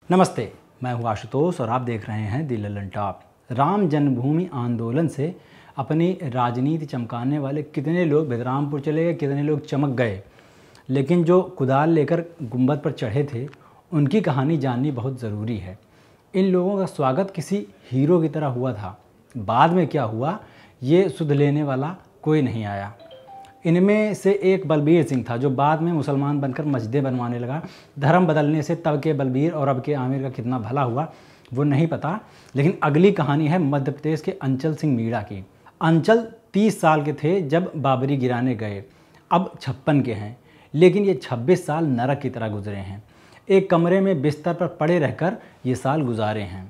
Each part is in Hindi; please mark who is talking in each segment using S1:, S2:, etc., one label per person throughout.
S1: नमस्ते, मैं हूँ आशुतोष और आप देख रहे हैं दी लल्लन टॉप। राम जन्मभूमि आंदोलन से अपनी राजनीति चमकाने वाले कितने लोग बलरामपुर चले गए, कितने लोग चमक गए, लेकिन जो कुदाल लेकर गुंबद पर चढ़े थे उनकी कहानी जाननी बहुत ज़रूरी है। इन लोगों का स्वागत किसी हीरो की तरह हुआ था। बाद में क्या हुआ ये सुध लेने वाला कोई नहीं आया। इनमें से एक बलबीर सिंह था जो बाद में मुसलमान बनकर मस्जिदें बनवाने लगा। धर्म बदलने से तब के बलबीर और अब के आमिर का कितना भला हुआ वो नहीं पता। लेकिन अगली कहानी है मध्य प्रदेश के अंचल सिंह मीणा की। अंचल 30 साल के थे जब बाबरी गिराने गए, अब 56 के हैं, लेकिन ये 26 साल नरक की तरह गुजरे हैं। एक कमरे में बिस्तर पर पड़े रहकर ये साल गुजारे हैं।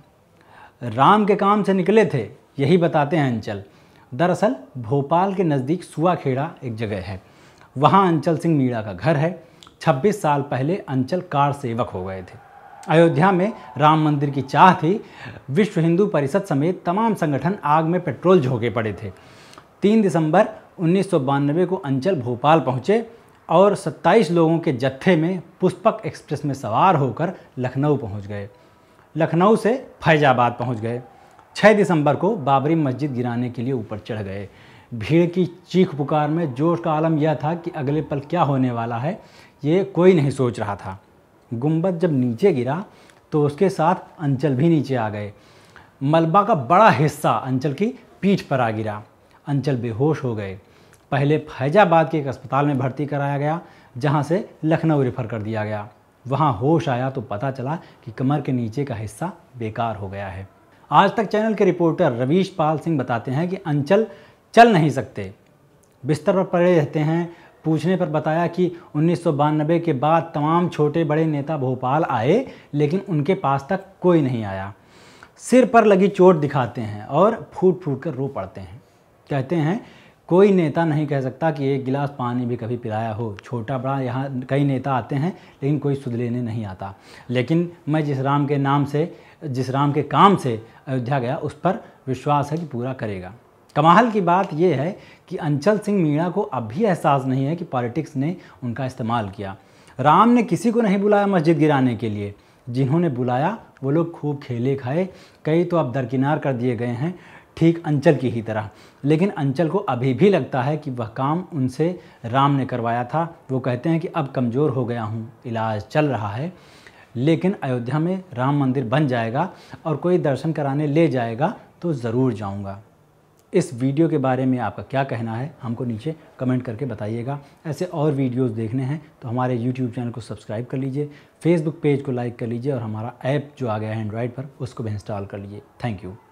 S1: राम के काम से निकले थे, यही बताते हैं अंचल। दरअसल भोपाल के नज़दीक सुआखेड़ा एक जगह है, वहाँ अंचल सिंह मीणा का घर है। 26 साल पहले अंचल कार सेवक हो गए थे। अयोध्या में राम मंदिर की चाह थी। विश्व हिंदू परिषद समेत तमाम संगठन आग में पेट्रोल झोंके पड़े थे। 3 दिसंबर 1992 को अंचल भोपाल पहुँचे और 27 लोगों के जत्थे में पुष्पक एक्सप्रेस में सवार होकर लखनऊ पहुँच गए। लखनऊ से फैजाबाद पहुँच गए। 6 दिसंबर को बाबरी मस्जिद गिराने के लिए ऊपर चढ़ गए। भीड़ की चीख पुकार में जोश का आलम यह था कि अगले पल क्या होने वाला है ये कोई नहीं सोच रहा था। गुंबद जब नीचे गिरा तो उसके साथ अंचल भी नीचे आ गए। मलबा का बड़ा हिस्सा अंचल की पीठ पर आ गिरा। अंचल बेहोश हो गए। पहले फैजाबाद के एक अस्पताल में भर्ती कराया गया, जहां से लखनऊ रेफर कर दिया गया। वहां होश आया तो पता चला कि कमर के नीचे का हिस्सा बेकार हो गया है। आज तक चैनल के रिपोर्टर रवीश पाल सिंह बताते हैं कि अंचल चल नहीं सकते, बिस्तर पर पड़े रहते हैं। पूछने पर बताया कि 1992 के बाद तमाम छोटे बड़े नेता भोपाल आए, लेकिन उनके पास तक कोई नहीं आया। सिर पर लगी चोट दिखाते हैं और फूट फूट कर रो पड़ते हैं। कहते हैं कोई नेता नहीं कह सकता कि एक गिलास पानी भी कभी पिलाया हो। छोटा बड़ा यहाँ कई नेता आते हैं, लेकिन कोई सुध लेने नहीं आता। लेकिन मैं जिस राम के काम से अयोध्या गया उस पर विश्वास है कि पूरा करेगा। कमाल की बात यह है कि अंचल सिंह मीणा को अब भी एहसास नहीं है कि पॉलिटिक्स ने उनका इस्तेमाल किया। राम ने किसी को नहीं बुलाया मस्जिद गिराने के लिए। जिन्होंने बुलाया वो लोग खूब खेले खाए, कई तो अब दरकिनार कर दिए गए हैं, ठीक अंचल की ही तरह। लेकिन अंचल को अभी भी लगता है कि वह काम उनसे राम ने करवाया था। वो कहते हैं कि अब कमज़ोर हो गया हूँ, इलाज चल रहा है, लेकिन अयोध्या में राम मंदिर बन जाएगा और कोई दर्शन कराने ले जाएगा तो ज़रूर जाऊँगा। इस वीडियो के बारे में आपका क्या कहना है हमको नीचे कमेंट करके बताइएगा। ऐसे और वीडियोस देखने हैं तो हमारे YouTube चैनल को सब्सक्राइब कर लीजिए, Facebook पेज को लाइक कर लीजिए और हमारा ऐप जो आ गया है एंड्रॉयड पर उसको भी इंस्टॉल कर लीजिए। Thank you.